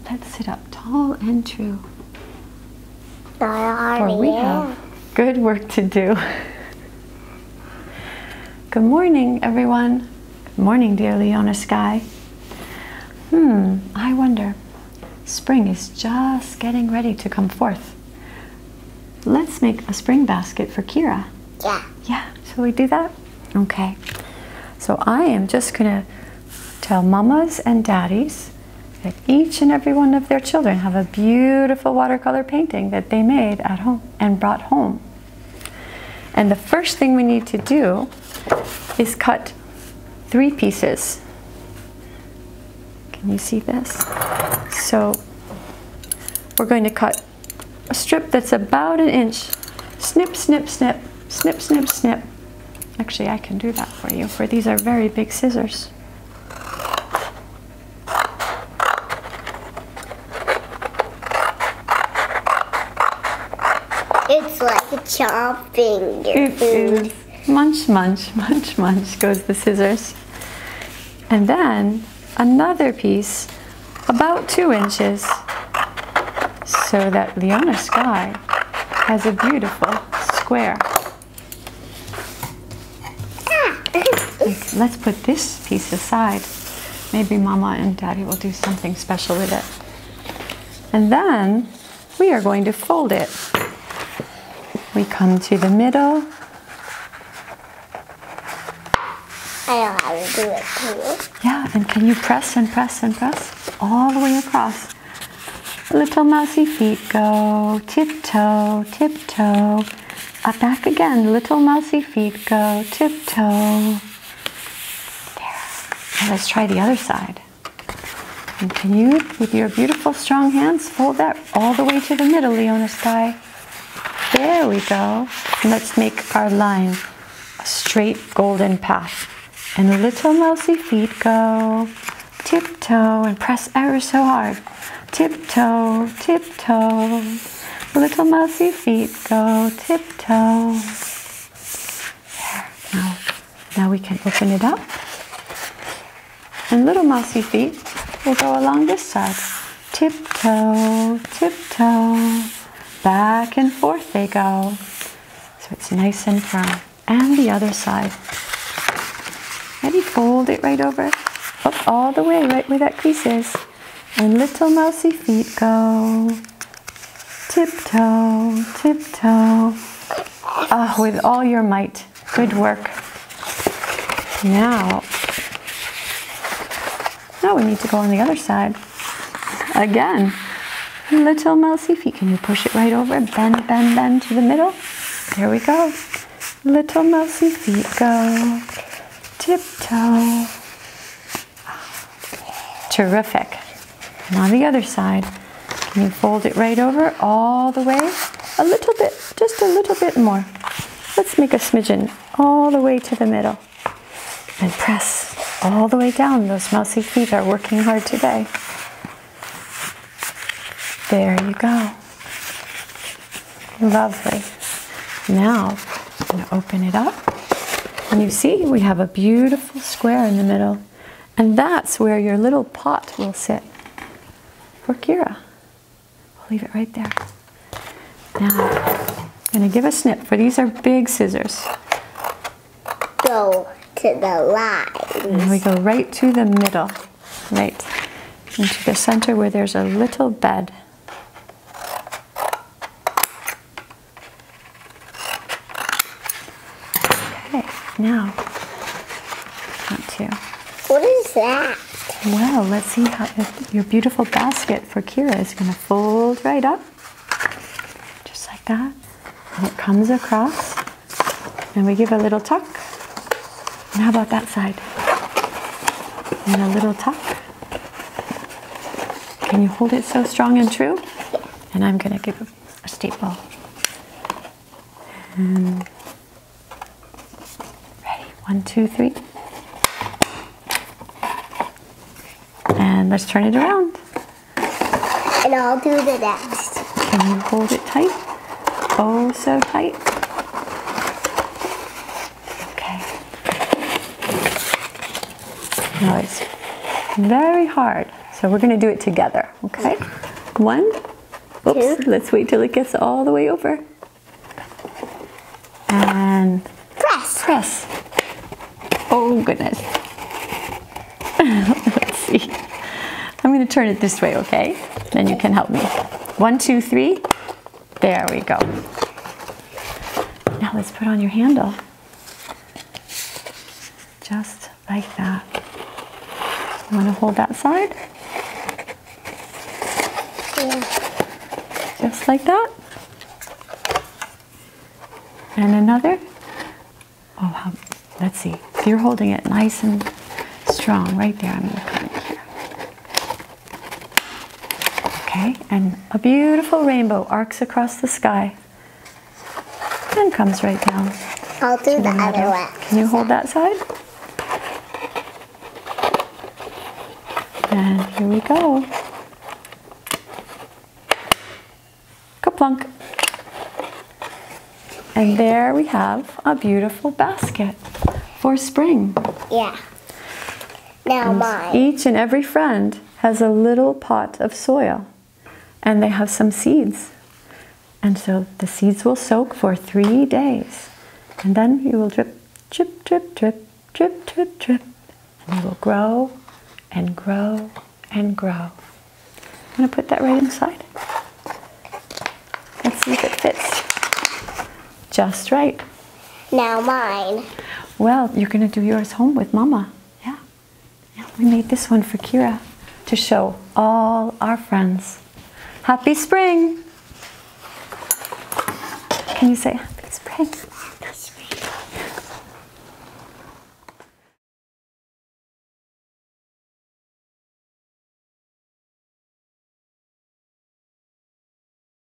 Let's sit up tall and true. For we have good work to do. Good morning, everyone. Good morning, dear Leona Sky. I wonder, spring is just getting ready to come forth. Let's make a spring basket for Kira. Yeah. Yeah, shall we do that? Okay. So I am just going to tell mamas and daddies that each and every one of their children have a beautiful watercolor painting that they made at home and brought home. And the first thing we need to do is cut 3 pieces. Can you see this? So we're going to cut a strip that's about 1 inch. Snip, snip, snip, snip, snip, snip. Actually, I can do that for you, for these are very big scissors. It's like chopping your It food. is. Munch, munch, munch, munch goes the scissors. And then another piece about 2 inches so that Leona Sky has a beautiful square. Let's put this piece aside. Maybe Mama and Daddy will do something special with it. And then we are going to fold it. We come to the middle. I know how to do it too. Yeah, and can you press and press and press all the way across? Little mousy feet go, tiptoe, tiptoe. Up back again, little mousy feet go, tiptoe. There. Now let's try the other side. And can you, with your beautiful strong hands, fold that all the way to the middle, Leona Sky? There we go. And let's make our line a straight golden path. And little mousy feet go, tiptoe, and press ever so hard. Tiptoe, tiptoe. Little mousy feet go, tiptoe. There. Now we can open it up. And little mousy feet will go along this side. Tiptoe, tiptoe. Back and forth they go. So it's nice and firm. And the other side. Ready? Fold it right over. Up all the way, right where that crease is. And little mousy feet go. Tiptoe, tiptoe. With all your might. Good work. Now we need to go on the other side. Again. Little mousy feet. Can you push it right over? Bend, bend, bend to the middle. There we go. Little mousy feet go. Tiptoe. Terrific. And on the other side, can you fold it right over all the way? A little bit, just a little bit more. Let's make a smidgen all the way to the middle. And press all the way down. Those mousy feet are working hard today. There you go. Lovely. Now, I'm going to open it up. And you see, we have a beautiful square in the middle. And that's where your little pot will sit for Kira. I'll leave it right there. Now, I'm going to give a snip, for these are big scissors. Go to the line. And we go right to the middle. Right into the center where there's a little bed. Now, want to. What is that? Well, let's see how your beautiful basket for Kira is going to fold right up, just like that. And it comes across, and we give a little tuck. And how about that side? And a little tuck. Can you hold it so strong and true? And I'm going to give a staple. And 1, 2, 3. And let's turn it around. And I'll do the next. Can you hold it tight? Oh, so tight. Okay. Now it's very hard. So we're going to do it together, okay? 1, oops, 2. Let's wait till it gets all the way over. And Press. press. Oh goodness. Let's see. I'm going to turn it this way, okay? Then you can help me. 1, 2, 3. There we go. Now let's put on your handle. Just like that. You want to hold that side? Yeah. Just like that. And another. Oh, let's see. If you're holding it nice and strong, right there. I'm going to cut it here. Okay, and a beautiful rainbow arcs across the sky and comes right down. I'll do the other one. Can you hold that side? And here we go. Kaplunk. And there we have a beautiful basket for spring. Yeah. Now And mine. each and every friend has a little pot of soil, and they have some seeds. And so the seeds will soak for 3 days. And then you will drip, drip, drip, drip, drip, drip, drip. And they will grow and grow and grow. I'm going to put that right inside. Let's see if it fits. Just right. Now mine. Well, you're going to do yours home with Mama. Yeah. Yeah. We made this one for Kira to show all our friends. Happy spring! Can you say happy spring?